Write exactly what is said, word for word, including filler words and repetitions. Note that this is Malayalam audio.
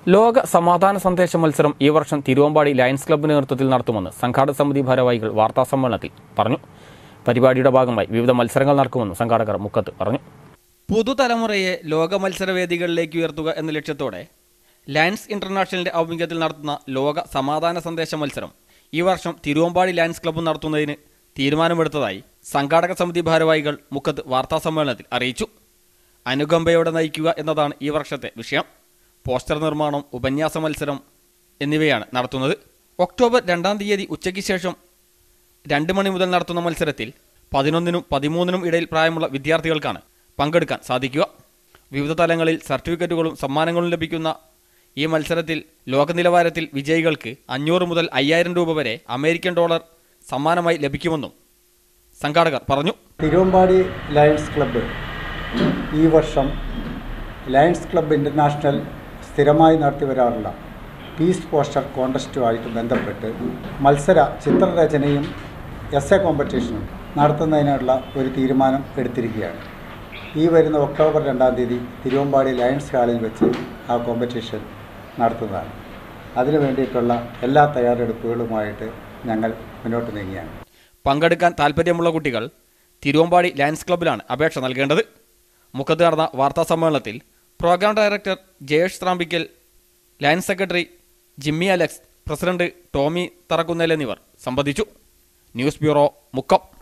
ലോക സമാധാന സന്ദേശ മത്സരം ഈ വർഷം തിരുവമ്പാടി ലയൺസ് ക്ലബ്ബിന്റെ നേതൃത്വത്തിൽ നടത്തുമെന്ന് സംഘാടക സമിതി ഭാരവാഹികൾ വാർത്താസമ്മേളനത്തിൽ പറഞ്ഞു. പരിപാടിയുടെ ഭാഗമായി വിവിധ മത്സരങ്ങൾ നടക്കുമെന്ന് സംഘാടകർ മുക്കത്ത് പറഞ്ഞു. പുതുതലമുറയെ ലോക മത്സരവേദികളിലേക്ക് ഉയർത്തുക എന്ന ലക്ഷ്യത്തോടെ ലയൺസ് ഇന്റർനാഷണലിന്റെ ആഭിമുഖ്യത്തിൽ നടത്തുന്ന ലോക സമാധാന സന്ദേശ മത്സരം ഈ വർഷം തിരുവമ്പാടി ലയൺസ് ക്ലബ്ബ് നടത്തുന്നതിന് തീരുമാനമെടുത്തതായി സംഘാടക സമിതി ഭാരവാഹികൾ മുക്കത്ത് വാർത്താസമ്മേളനത്തിൽ അറിയിച്ചു. അനുകമ്പയോടെ നയിക്കുക എന്നതാണ് ഈ വർഷത്തെ വിഷയം. പോസ്റ്റർ നിർമ്മാണം, ഉപന്യാസ മത്സരം എന്നിവയാണ് നടത്തുന്നത്. ഒക്ടോബർ രണ്ടാം തീയതി ഉച്ചയ്ക്ക് ശേഷം രണ്ട് മണി മുതൽ നടത്തുന്ന മത്സരത്തിൽ പതിനൊന്നിനും പതിമൂന്നിനും ഇടയിൽ പ്രായമുള്ള വിദ്യാർത്ഥികൾക്കാണ് പങ്കെടുക്കാൻ സാധിക്കുക. വിവിധ തലങ്ങളിൽ സർട്ടിഫിക്കറ്റുകളും സമ്മാനങ്ങളും ലഭിക്കുന്ന ഈ മത്സരത്തിൽ ലോകനിലവാരത്തിൽ വിജയികൾക്ക് അഞ്ഞൂറ് മുതൽ അയ്യായിരം രൂപ വരെ അമേരിക്കൻ ഡോളർ സമ്മാനമായി ലഭിക്കുമെന്നും സംഘാടകർ പറഞ്ഞു. തിരുവമ്പാടി ലയൺസ് ക്ലബ്ബ് ഈ വർഷം ലയൺസ് ക്ലബ്ബ് ഇൻ്റർനാഷണൽ സ്ഥിരമായി നടത്തി വരാറുള്ള പീസ് പോസ്റ്റർ കോൺടെസ്റ്റുമായിട്ട് ബന്ധപ്പെട്ട് മത്സര ചിത്രരചനയും എസ് എ കോമ്പറ്റീഷനും നടത്തുന്നതിനുള്ള ഒരു തീരുമാനം എടുത്തിരിക്കുകയാണ്. ഈ വരുന്ന ഒക്ടോബർ രണ്ടാം തീയതി തിരുവമ്പാടി ലയൺസ് ഹാളിൽ വെച്ച് ആ കോമ്പറ്റീഷൻ നടത്തുന്നതാണ്. അതിനു വേണ്ടിയിട്ടുള്ള എല്ലാ തയ്യാറെടുപ്പുകളുമായിട്ട് ഞങ്ങൾ മുന്നോട്ട് നീങ്ങിയാണ്. പങ്കെടുക്കാൻ താൽപ്പര്യമുള്ള കുട്ടികൾ തിരുവമ്പാടി ലയൺസ് ക്ലബ്ബിലാണ് അപേക്ഷ നൽകേണ്ടത്. മുക്കത്ത് നടന്ന വാർത്താ സമ്മേളനത്തിൽ programme director Jayesh Thrampickal, Lions secretary Jimmy Alex, president Tommy Tharakkunnel എന്നിവർ സംബന്ധിച്ചു. News bureau, Mukkam.